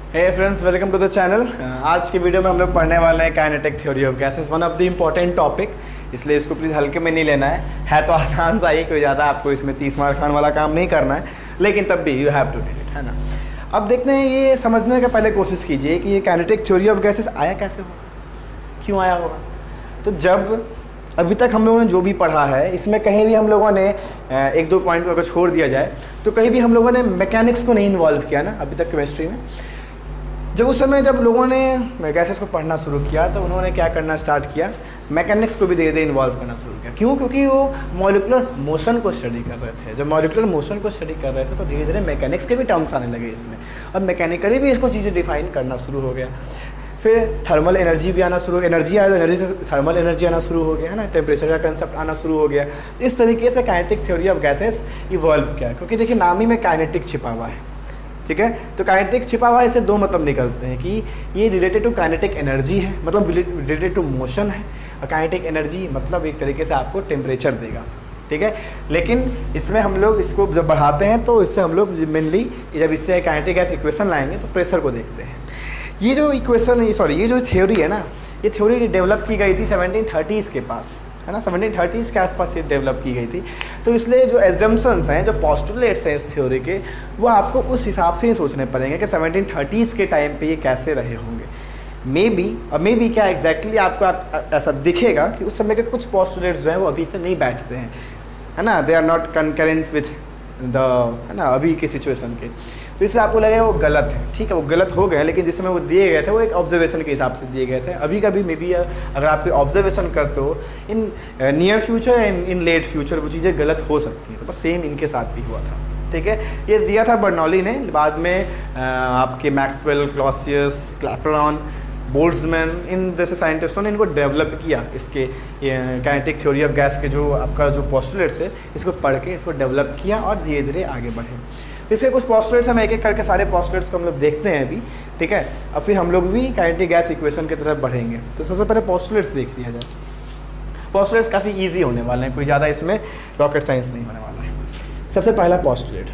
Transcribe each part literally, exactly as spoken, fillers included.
Hey friends, welcome to the channel. आज की video में हम लोग पढ़ने वाले हैं kinetic theory of gases, one of the important topic, इसलिए इसको प्लीज़ हल्के में नहीं लेना है। है तो आसान सा ही, कोई ज़्यादा आपको इसमें तीस मार खान वाला काम नहीं करना है, लेकिन तब भी you have to read it, है ना। अब देखते हैं, ये समझने का पहले कोशिश कीजिए कि ये काइनेटिक थ्योरी ऑफ गैसेस आया कैसे होगा, क्यों आया होगा। तो जब अभी तक हम लोगों ने जो भी पढ़ा है, इसमें कहीं भी हम लोगों ने एक दो पॉइंट को अगर छोड़ दिया जाए तो कहीं भी हम लोगों ने मैकेनिक्स को नहीं इन्वॉल्व किया ना अभी तक केमिस्ट्री में। जब उस समय जब लोगों ने गैसेस को पढ़ना शुरू किया तो उन्होंने क्या करना स्टार्ट किया, मैकेनिक्स को भी धीरे धीरे इन्वॉल्व करना शुरू किया। क्यों? क्योंकि वो मॉलिकुलर मोशन को स्टडी कर रहे थे। जब मॉलिकुलर मोशन को स्टडी कर रहे थे तो धीरे धीरे मैकेनिक्स के भी टर्म्स आने लगे इसमें, और मैकेनिकली भी इसको चीज़ें डिफाइन करना शुरू हो गया। फिर थर्मल एनर्जी भी आना शुरू हो गया, एनर्जी आया तो एनर्जी से थर्मल एनर्जी आना शुरू हो गया, है ना। टेम्परेचर का कंसेप्ट आना शुरू हो गया। इस तरीके से kinetic theory of gases evolve किया, क्योंकि देखिए नाम ही में काइनेटिक छिपा हुआ है, ठीक है। तो काइनेटिक छिपा हुआ है, इससे दो मतलब निकलते हैं कि ये रिलेटेड टू काइनेटिक एनर्जी है, मतलब रिलेटेड टू मोशन है, और काइनेटिक एनर्जी मतलब एक तरीके से आपको टेम्परेचर देगा, ठीक है। लेकिन इसमें हम लोग इसको जब बढ़ाते हैं तो इससे हम लोग मेनली जब इससे काइनेटिक गैस इक्वेशन लाएंगे तो प्रेशर को देखते हैं। ये जो इक्वेशन है, सॉरी ये जो थ्योरी है ना, ये थ्योरी डेवलप की गई थी सेवनटीन थर्टीज़ के पास, है ना। सेवनटीन थर्टीज़ के आसपास ये डेवलप की गई थी। तो इसलिए जो एजम्पशंस हैं, जो पोस्टुलेट्स हैं इस थ्योरी के, वो आपको उस हिसाब से ही सोचने पड़ेंगे कि सेवनटीन थर्टीज़ के टाइम पे ये कैसे रहे होंगे। मे बी और मे बी क्या एग्जैक्टली exactly आपको आप, ऐसा दिखेगा कि उस समय के कुछ पोस्टुलेट्स जो हैं वो अभी से नहीं बैठते हैं, है ना। They are not concurrence with the, है ना, अभी की सिचुएशन के। तो इसलिए आपको लगेगा वो गलत है, ठीक है, वो गलत हो गए, लेकिन जिस समय वो दिए गए थे वो एक ऑब्जर्वेशन के हिसाब से दिए गए थे। अभी का भी मे बी अगर आप कोई ऑब्जर्वेशन करते हो in near future and in late future, वो चीज़ें गलत हो सकती हैं। तो बस सेम इनके साथ भी हुआ था, ठीक है। ये दिया था बर्नौली ने, बाद में आपके मैक्सवेल, क्लॉसियस, क्लैपेरॉन, बोल्ट्जमैन, इन जैसे साइंटिस्टों ने इनको डेवलप किया, इसके काइनेटिक थ्योरी ऑफ गैस के जो आपका जो पोस्टुलेट्स है, इसको पढ़ के इसको डेवलप किया और धीरे धीरे आगे बढ़े। इसके कुछ पोस्टुलेट्स हम एक एक करके सारे पोस्टुलेट्स को हम लोग देखते हैं अभी, ठीक है। और फिर हम लोग भी काइनेटिक गैस इक्वेशन की तरफ बढ़ेंगे। तो सबसे पहले पोस्टुलेट्स देख लिया जाए। पोस्टुलेट्स काफ़ी ईजी होने वाले हैं, कोई ज़्यादा इसमें रॉकेट साइंस नहीं होने वाला है। सबसे पहला पोस्टुलेट,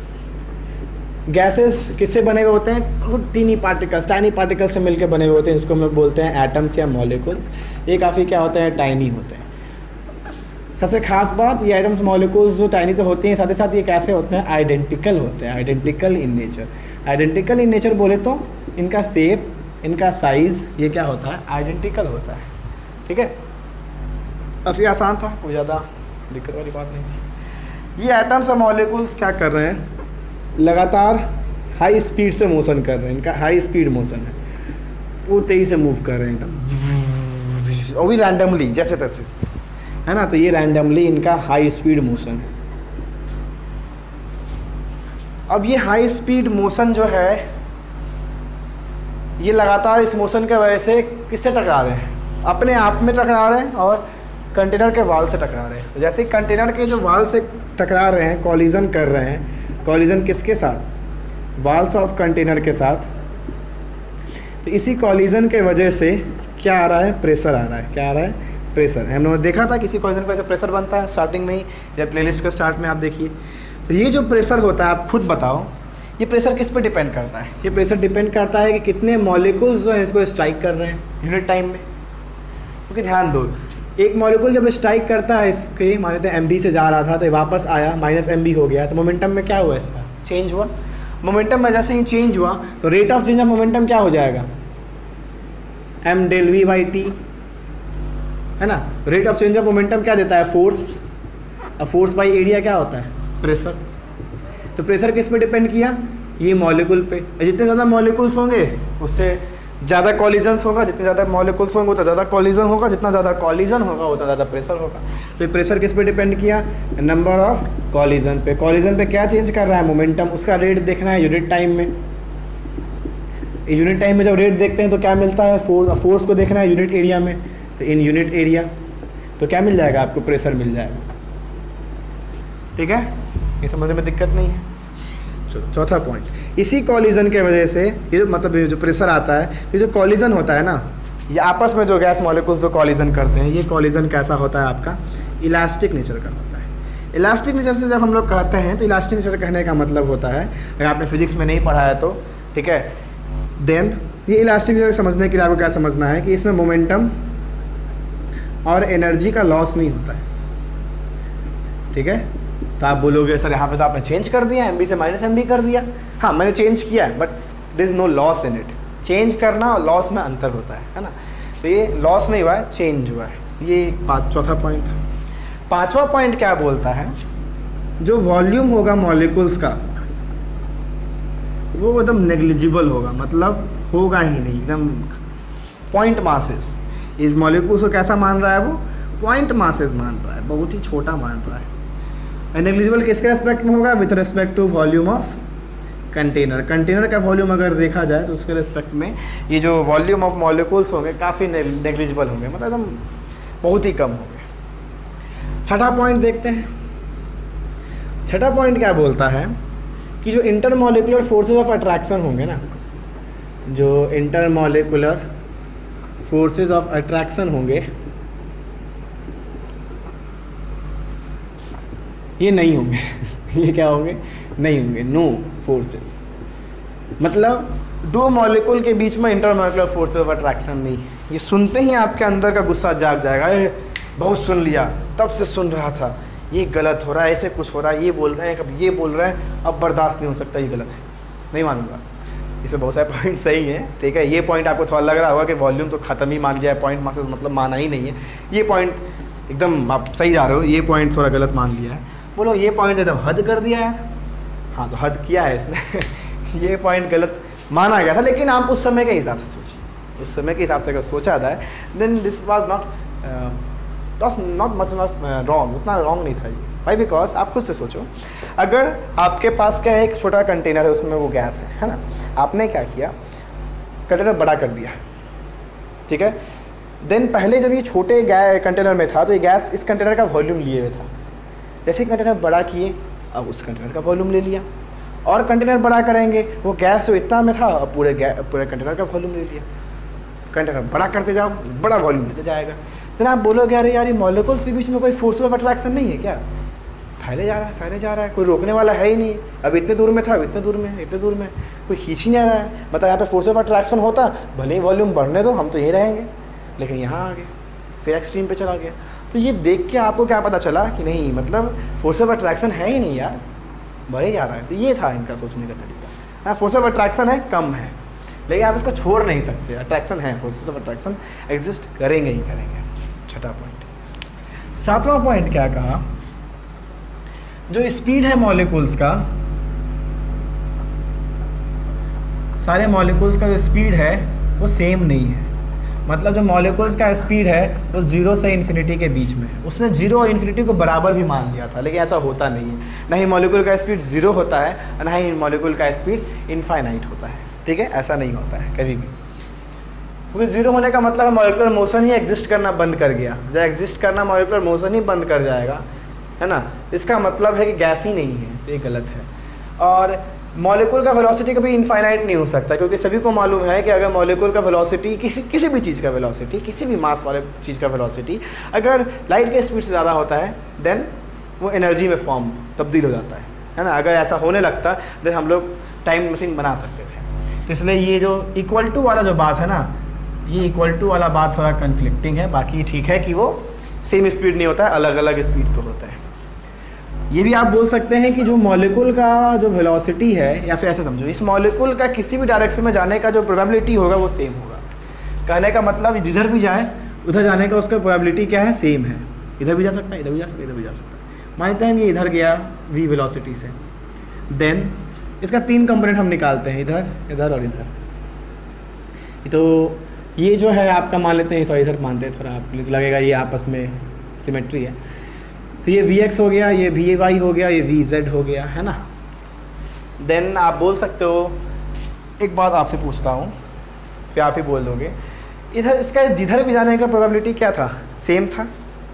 गैसेस किससे बने हुए होते हैं? टीनी पार्टिकल्स, टाइनी पार्टिकल्स से मिलकर बने हुए होते हैं। इसको हम लोग बोलते हैं एटम्स या मॉलिक्यूल्स। ये काफ़ी क्या होते हैं, टाइनी होते हैं। सबसे खास बात, ये एटम्स मॉलिक्यूल्स जो टाइनी तो होती हैं, साथ ही साथ ये कैसे होते हैं, आइडेंटिकल होते हैं, identical in nature. Identical in nature बोले तो इनका शेप, इनका साइज़, ये क्या होता है, आइडेंटिकल होता है, ठीक है। काफ़ी आसान था, कोई ज़्यादा दिक्कत वाली बात नहीं थी। ये एटम्स और मॉलिक्यूल्स क्या कर रहे हैं, लगातार हाई स्पीड से मोशन कर रहे हैं। इनका हाई स्पीड मोशन है, वो तेज़ी से मूव कर रहे हैं एकदम, और भी रैंडमली जैसे तैसे, है ना। तो ये रैंडमली इनका हाई स्पीड मोशन है। अब ये हाई स्पीड मोशन जो है, ये लगातार इस मोशन के वजह से किससे टकरा रहे हैं, अपने आप में टकरा रहे हैं और कंटेनर के वाल से टकरा रहे हैं। तो जैसे कंटेनर के जो वाल से टकरा रहे हैं, कॉलिजन कर रहे हैं। कॉलिजन किसके साथ, वाल्स ऑफ कंटेनर के साथ। तो इसी कॉलिजन के वजह से क्या आ रहा है, प्रेशर आ रहा है। क्या आ रहा है, प्रेशर। हमने देखा था किसी कॉलिजन पर प्रेशर बनता है स्टार्टिंग में ही, जब प्लेलिस्ट के स्टार्ट में आप देखिए। तो ये जो प्रेशर होता है, आप खुद बताओ ये प्रेशर किस पे डिपेंड करता है। ये प्रेशर डिपेंड करता है कि कितने मॉलिक्यूल्स जो हैं इसको स्ट्राइक कर रहे हैं यूनिट टाइम में। क्योंकि ध्यान दो, एक मॉलिक्यूल जब स्ट्राइक करता है, इसके मान लेते हैं एम बी से जा रहा था तो वापस आया, माइनस एम बी हो गया, तो मोमेंटम में क्या हुआ, इसका चेंज हुआ। मोमेंटम में जैसे ही चेंज हुआ तो rate of change of momentum क्या हो जाएगा, M del V by T, है ना। Rate of change of momentum क्या देता है, फोर्स। अब फोर्स बाई एरिया क्या होता है, प्रेशर। तो प्रेशर किस पे डिपेंड किया, ये मॉलिक्यूल पे। जितने ज़्यादा मॉलिक्यूल्स होंगे उससे ज़्यादा कॉलिजन्स होगा, जितने ज़्यादा मॉलिक्यूल्स होंगे उतना ज़्यादा कॉलिजन होगा, जितना ज़्यादा कॉलिजन होगा उतना ज़्यादा प्रेशर होगा। तो ये प्रेशर किस पे डिपेंड किया, नंबर ऑफ कॉलिजन पे। कॉलिजन पे क्या चेंज कर रहा है, मोमेंटम। उसका रेट देखना है यूनिट टाइम में। यूनिट टाइम में जब रेट देखते हैं तो क्या मिलता है, फोर्स। फोर्स को देखना है यूनिट एरिया में, तो इन यूनिट एरिया तो क्या मिल जाएगा आपको, प्रेशर मिल जाएगा, ठीक है। ये समझने में दिक्कत नहीं है। चौथा पॉइंट, इसी कॉलिजन के वजह से ये जो मतलब जो प्रेशर आता है, ये जो कॉलिजन होता है ना, ये आपस में जो गैस मॉलिक्यूल्स जो कॉलिजन करते हैं, ये कॉलिजन कैसा होता है आपका, इलास्टिक नेचर का होता है। इलास्टिक नेचर से जब हम लोग कहते हैं तो इलास्टिक नेचर कहने का मतलब होता है, अगर आपने फिजिक्स में नहीं पढ़ा है तो, ठीक है, देन ये इलास्टिक जगह समझने के लिए आपको क्या समझना है कि इसमें मोमेंटम और एनर्जी का लॉस नहीं होता है, ठीक है। तो आप बोलोगे सर यहाँ पे तो आपने चेंज कर दिया, एम बी से माइनस एम बी कर दिया। हाँ मैंने चेंज किया है, but there is no loss in it. Change करना और लॉस में अंतर होता है है ना। तो ये लॉस नहीं हुआ है, चेंज हुआ है। ये पाँच चौथा पॉइंट था। पाँचवा पॉइंट क्या बोलता है, जो वॉल्यूम होगा मॉलिक्यूल्स का वो एकदम नेग्लिजिबल होगा, मतलब होगा ही नहीं, एकदम पॉइंट मासेस। इस मॉलिक्यूल्स को कैसा मान रहा है वो, पॉइंट मासेस मान रहा है, बहुत ही छोटा मान रहा है। नेग्लिजिबल किसके रेस्पेक्ट में होगा, with respect to volume of container. Container का वॉल्यूम अगर देखा जाए तो उसके रेस्पेक्ट में ये जो वॉल्यूम ऑफ मॉलिक्यूल्स होंगे काफ़ी नेग्लिजिबल होंगे, मतलब एकदम बहुत ही कम होंगे। छठा पॉइंट देखते हैं। छठा पॉइंट क्या बोलता है कि जो इंटरमॉलिकुलर फोर्सेस ऑफ अट्रैक्शन होंगे ना, जो इंटरमॉलिकुलर फोर्सेस ऑफ अट्रैक्शन होंगे ये नहीं होंगे ये क्या होंगे, नहीं होंगे, नो फोर्सेस। मतलब दो मॉलिक्यूल के बीच में इंटरमॉलिकुलर फोर्सेस ऑफ अट्रैक्शन नहीं। ये सुनते ही आपके अंदर का गुस्सा जाग जाएगा, ए, बहुत सुन लिया, तब से सुन रहा था, ये गलत हो रहा है, ऐसे कुछ हो रहा है, ये बोल रहे हैं, कब ये बोल रहे हैं, अब बर्दाश्त नहीं हो सकता, ये गलत है, नहीं मानूंगा। इसमें बहुत सारे पॉइंट सही हैं, ठीक है। ये पॉइंट आपको थोड़ा लग रहा होगा कि वॉल्यूम तो ख़त्म ही मान लिया है, पॉइंट मासेस मतलब माना ही नहीं है। ये पॉइंट एकदम आप सही जा रहे हो, ये पॉइंट थोड़ा गलत मान लिया है। बोलो ये पॉइंट एकदम हद कर दिया है, हाँ तो हद किया है इसने ये पॉइंट गलत माना गया था, लेकिन आप उस समय के हिसाब से सोचिए, उस समय के हिसाब से अगर सोचा था then this was not not much not wrong, उतना रॉन्ग नहीं था ये। भाई बिकॉज आप खुद से सोचो, अगर आपके पास क्या है, एक छोटा कंटेनर है, उसमें वो गैस है है ना, आपने क्या किया, कंटेनर बड़ा कर दिया, ठीक है। देन पहले जब ये छोटे कंटेनर में था तो ये गैस इस कंटेनर का वॉल्यूम लिए हुए था। जैसे कंटेनर बड़ा किए, अब उस कंटेनर का वॉल्यूम ले लिया, और कंटेनर बड़ा करेंगे, वो गैस जो इतना में था अब पूरे पूरे कंटेनर का वॉल्यूम ले लिया। कंटेनर बड़ा करते जाओ, बड़ा वॉल्यूम लेते जाएगा। तो आप बोलोगे अरे यार ये मॉलिक्यूल्स के बीच में कोई फोर्स ऑफ अट्रैक्शन नहीं है क्या, फैले जा रहा है फैले जा रहा है, कोई रोकने वाला है ही नहीं। अब इतने दूर में था, इतने दूर में इतने दूर में कोई खींच ही नहीं आ रहा है। मतलब यहाँ पे फोर्स ऑफ अट्रैक्शन होता, भले ही वॉल्यूम बढ़ने दो, हम तो यहीं रहेंगे, लेकिन यहाँ आ गए, फिर एक्सट्रीम पे चला गया। तो ये देख के आपको क्या पता चला कि नहीं, मतलब फोर्स ऑफ अट्रैक्शन है ही नहीं यार, बढ़े जा रहा है। तो ये था इनका सोचने का तरीका। हाँ फोर्स ऑफ अट्रैक्शन है, कम है, लेकिन आप इसको छोड़ नहीं सकते, अट्रैक्शन है, फोर्सेस ऑफ अट्रैक्शन एग्जिस्ट करेंगे ही करेंगे। छठा पॉइंट। सातवां पॉइंट क्या कहा, जो स्पीड है मॉलिक्यूल्स का, सारे मॉलिक्यूल्स का जो स्पीड है वो सेम नहीं है। मतलब जो मॉलिक्यूल्स का स्पीड है वो जीरो से इन्फिनिटी के बीच में है। उसने जीरो और इन्फिनिटी को बराबर भी मान लिया था, लेकिन ऐसा होता नहीं है। ना ही मॉलिक्यूल का स्पीड जीरो होता है और ना ही मॉलिक्यूल का स्पीड इनफाइनाइट होता है, ठीक है, ऐसा नहीं होता है कभी भी। क्योंकि जीरो होने का मतलब है मॉलिक्यूलर मोशन ही एग्जिस्ट करना बंद कर गया। जब एग्जिस्ट करना मॉलिक्यूलर मोशन ही बंद कर जाएगा, है ना, इसका मतलब है कि गैस ही नहीं है, तो ये गलत है। और मॉलिक्यूल का वेलोसिटी कभी इनफाइनाइट नहीं हो सकता, क्योंकि सभी को मालूम है कि अगर मॉलिक्यूल का वेलोसिटी, किसी किसी भी चीज़ का वेलोसिटी, किसी भी मास वाले चीज़ का वेलोसिटी अगर लाइट के स्पीड से ज़्यादा होता है, देन वो एनर्जी में फॉर्म तब्दील हो जाता है, है ना। अगर ऐसा होने लगता देन हम लोग टाइम मशीन बना सकते थे। तो इसलिए ये जो इक्वल टू वाला जो बात है ना, ये इक्वल टू वाला बात थोड़ा कन्फ्लिक्टिंग है। बाकी ठीक है कि वो सेम स्पीड नहीं होता है, अलग अलग स्पीड पे होता है। ये भी आप बोल सकते हैं कि जो मॉलिक्यूल का जो वेलोसिटी है, या फिर ऐसे समझो, इस मॉलिक्यूल का किसी भी डायरेक्शन में जाने का जो प्रोबेबिलिटी होगा वो सेम होगा। कहने का मतलब जिधर भी जाए उधर जाने का उसका प्रोबेबिलिटी क्या है, सेम है। इधर भी जा सकता है, इधर भी जा सकता है, इधर भी जा सकता है। मानते हैं ये इधर गया वी वेलोसिटी से, देन इसका तीन कंपोनेंट हम निकालते हैं, इधर इधर और इधर। तो ये जो है आपका मान लेते हैं, सॉरी इधर मानते हैं, थोड़ा आपको लगेगा ये आपस में सिमेट्री है। तो ये वी एक्स हो गया, ये वी वाई हो गया, ये वी जेड हो गया, है ना। देन आप बोल सकते हो, एक बात आपसे पूछता हूँ, फिर आप ही बोल दोगे, इधर इसका जिधर भी जाने का प्रोबेबिलिटी क्या था, सेम था।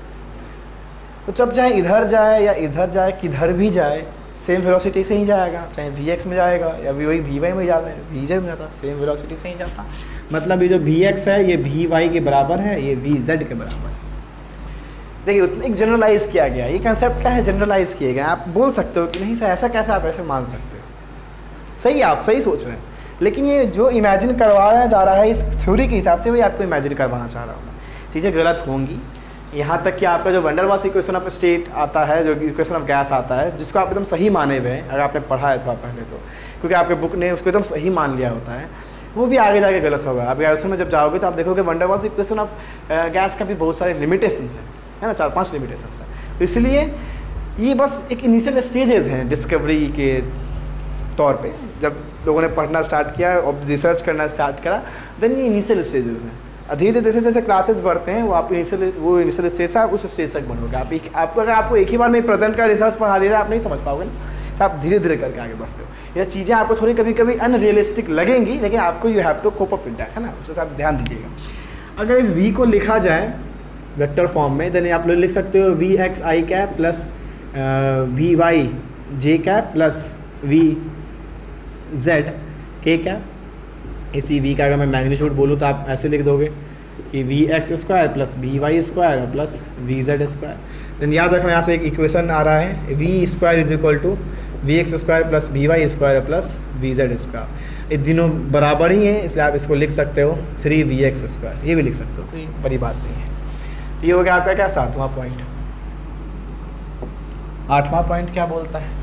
तो जब चाहे इधर जाए या इधर जाए, किधर भी जाए, सेम वेलोसिटी से ही जाएगा। चाहे वी एक्स में जाएगा या वी वाई वी वाई में जाता है, वी जेड में जाता, सेम वेलोसिटी से ही जाता। मतलब ये जो वी एक्स है ये वी वाई के बराबर है, ये वी जेड के बराबर है। देखिए एक जनरलाइज किया गया, ये कंसेप्ट क्या है, जनरलाइज किए गए। आप बोल सकते हो कि नहीं सर ऐसा कैसे, आप ऐसे मान सकते हो। सही, आप सही सोच रहे हैं, लेकिन ये जो इमेजिन करवाया जा रहा है इस थ्योरी के हिसाब से वही आपको इमेजिन करवाना चाह रहा हूँ मैं, चीज़ें गलत होंगी। यहाँ तक कि आपका जो van der Waals equation of state आता है, जो इक्वेशन ऑफ गैस आता है, जिसको आप एकदम सही माने हुए हैं, अगर आपने पढ़ा है तो आप पहले तो, क्योंकि आपके बुक ने उसको एकदम सही मान लिया होता है, वो भी आगे जाके गलत होगा। आप ग्रेजुएशन में जब जाओगे तो आप देखोगे van der Waals equation of gas का भी बहुत सारे लिमिटेशंस हैं, है ना, चार पांच लिमिटेशंस हैं। तो इसलिए ये बस एक इनिशियल स्टेजेस हैं डिस्कवरी के तौर पे। जब लोगों ने पढ़ना स्टार्ट किया और रिसर्च करना स्टार्ट करा, देन ये इनिशियल स्टेजेस हैं। धीरे धीरे जैसे जैसे क्लासेस बढ़ते हैं वो आप इनिशियल वो इनिशियल स्टेज से आप उस स्टेज तक बनोगे। आप एक आपको अगर आपको एक ही बार में प्रेजेंट का रिसर्च पढ़ा दिया आप नहीं समझ पाओगे ना, तो आप धीरे धीरे करके आगे बढ़ते हो। यह चीज़ें आपको थोड़ी कभी कभी अनरियलिस्टिक लगेंगी, लेकिन आपको you have to cope up with that, है ना, उसके साथ ध्यान दीजिएगा। अगर इस वी को लिखा जाए वेक्टर फॉर्म में, देन आप लोग लिख सकते हो V X I cap plus V Y J cap plus V Z K cap. इसी वी का अगर मैं मैग्नीट्यूड बोलूँ तो आप ऐसे लिख दोगे कि V X square plus V Y square plus V Z square. Then याद रखना यहाँ से एक इक्वेशन आ रहा है, V square is equal to V X square plus V Y square plus V Z square. ये तीनों बराबर ही हैं, इसलिए आप इसको लिख सकते हो थ्री वी एक्स स्क्वायर, ये भी लिख सकते हो, कोई बड़ी बात नहीं है। तो ये हो गया आपका क्या सातवां पॉइंट। आठवां पॉइंट क्या बोलता है?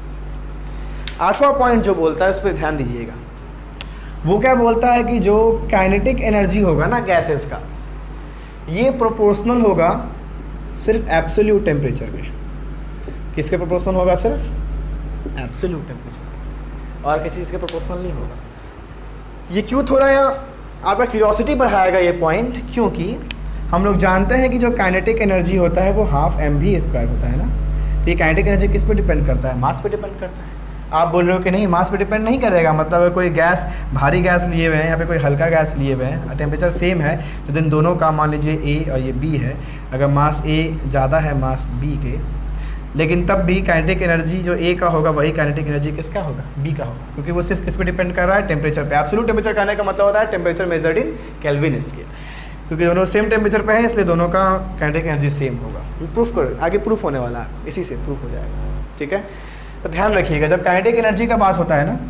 आठवां पॉइंट जो बोलता है उस पर ध्यान दीजिएगा। वो क्या बोलता है कि जो काइनेटिक एनर्जी होगा ना गैसेस का, ये प्रोपोर्शनल होगा सिर्फ एब्सोल्यूट टेम्परेचर में। किसके प्रोपोर्शनल होगा? सिर्फ एब्सोल्यूट टेम्परेचर, और किसी चीज़ के प्रोपोर्शनल नहीं होगा। ये क्यों थोड़ा आपका क्यूरियोसिटी बढ़ाएगा ये पॉइंट, क्योंकि हम लोग जानते हैं कि जो काइनेटिक एनर्जी होता है वो हाफ एम वी स्क्वायर होता है ना। तो ये काइनेटिक एनर्जी किस पे डिपेंड करता है? मास पे डिपेंड करता है। आप बोल रहे हो कि नहीं मास पे डिपेंड नहीं करेगा, मतलब अगर कोई गैस भारी गैस लिए हुए हैं या फिर कोई हल्का गैस लिए हुए हैं, टेम्परेचर सेम है, तो दिन दोनों का मान लीजिए ए और ये बी है, अगर मास ए ज़्यादा है मास बी के, लेकिन तब भी काइनेटिक एनर्जी जो ए का होगा वही काइनेटिक एनर्जी किसका होगा? बी का होगा, क्योंकि वो सिर्फ किस पे डिपेंड कर रहा है? टेम्परेचर पे। एब्सोल्यूट टेम्परेचर कहने का मतलब होता है temperature measured in Kelvin scale, क्योंकि दोनों सेम टेम्परेचर पे है इसलिए दोनों का काइनेटिक एनर्जी सेम होगा। प्रूफ करो, आगे प्रूफ होने वाला है, इसी से प्रूफ हो जाएगा, ठीक है। तो ध्यान रखिएगा जब काइनेटिक एनर्जी का बात होता है ना,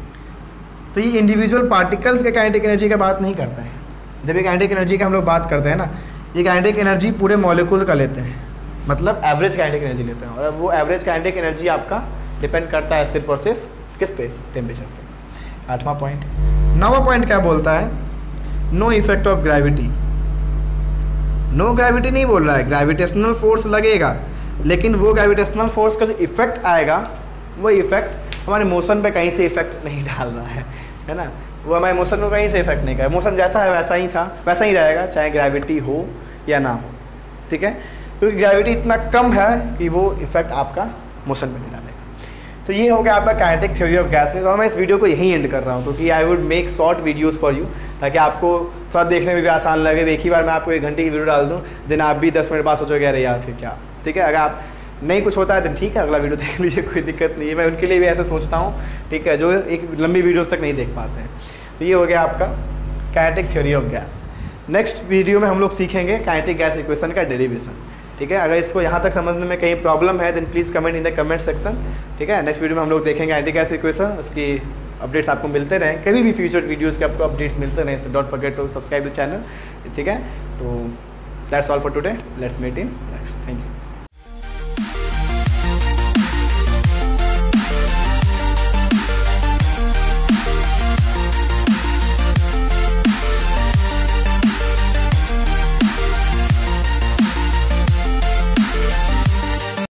तो ये इंडिविजुअल पार्टिकल्स के काइनेटिक एनर्जी का बात नहीं करता है। जब ये काइनेटिक एनर्जी का हम लोग बात करते हैं ना, ये काइनेटिक एनर्जी पूरे मॉलिक्यूल का लेते हैं, मतलब एवरेज काइनेटिक एनर्जी लेते हैं, और वो एवरेज काइनेटिक एनर्जी आपका डिपेंड करता है सिर्फ और सिर्फ किस पे? टेम्परेचर पे। आठवां पॉइंट। नौवां पॉइंट क्या बोलता है? No effect of gravity. No gravity नहीं बोल रहा है, ग्रेविटेशनल फोर्स लगेगा, लेकिन वो ग्रेविटेशनल फोर्स का जो इफेक्ट आएगा वो इफेक्ट हमारे मोशन पे कहीं से इफेक्ट नहीं डाल रहा है, है ना। वो हमारे मोशन को कहीं से इफेक्ट नहीं करेगा। मोशन जैसा है वैसा ही था वैसा ही रहेगा, चाहे ग्रेविटी हो या ना हो, ठीक है, क्योंकि ग्रेविटी इतना कम है कि वो इफेक्ट आपका मोशन में नहीं डालेगा। तो ये हो गया आपका काइनेटिक थ्योरी ऑफ गैसेस, और मैं इस वीडियो को यहीं एंड कर रहा हूँ, क्योंकि I would make short videos for you, ताकि आपको थोड़ा देखने में भी आसान लगे। एक ही बार मैं आपको एक घंटे की वीडियो डाल दूँ, देन आप भी दस मिनट बाद सोचोगे अरे यार फिर क्या, ठीक है। अगर आप नहीं कुछ होता है तो ठीक है, अगला वीडियो देख लीजिए, कोई दिक्कत नहीं है। मैं उनके लिए भी ऐसा सोचता हूँ, ठीक है, जो एक लंबी वीडियोस तक नहीं देख पाते हैं। तो ये हो गया आपका kinetic theory of gas. Next video में हम लोग सीखेंगे काइनेटिक गैस इक्वेशन का डेरिवेशन, ठीक है। अगर इसको यहाँ तक समझने में कहीं प्रॉब्लम है then please comment in the comment section, ठीक है। नेक्स्ट वीडियो में हम लोग देखेंगे काइनेटिक गैस इक्वेशन, उसकी अपडेट्स आपको मिलते रहें, कभी भी फ्यूचर वीडियोज़ के आपको अपडेट्स मिलते रहें, so don't forget to subscribe the channel, ठीक है। तो that's all for today, let's meet in next, thank you.